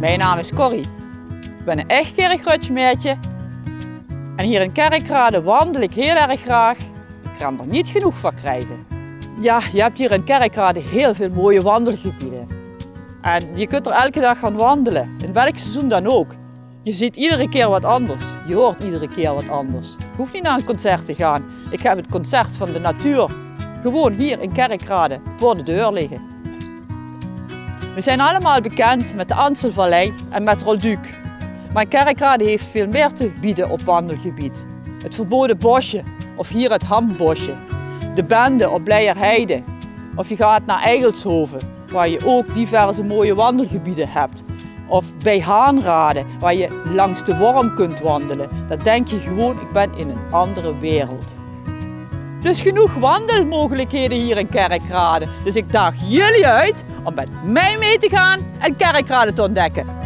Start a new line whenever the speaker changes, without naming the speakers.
Mijn naam is Corrie. Ik ben een echt kerkrutschmeertje. En hier in Kerkrade wandel ik heel erg graag. Ik kan er niet genoeg van krijgen. Ja, je hebt hier in Kerkrade heel veel mooie wandelgebieden. En je kunt er elke dag gaan wandelen, in welk seizoen dan ook. Je ziet iedere keer wat anders. Je hoort iedere keer wat anders. Je hoeft niet naar een concert te gaan. Ik heb het concert van de natuur gewoon hier in Kerkrade voor de deur liggen. We zijn allemaal bekend met de Amstelvallei en met Rolduc. Maar Kerkrade heeft veel meer te bieden op wandelgebied. Het verboden bosje, of hier het Hambosje. De Bende op Bleierheide. Of je gaat naar Eigelshoven, waar je ook diverse mooie wandelgebieden hebt. Of bij Haanrade, waar je langs de Worm kunt wandelen. Dan denk je gewoon, ik ben in een andere wereld. Dus genoeg wandelmogelijkheden hier in Kerkrade. Dus ik daag jullie uit om met mij mee te gaan en Kerkrade te ontdekken.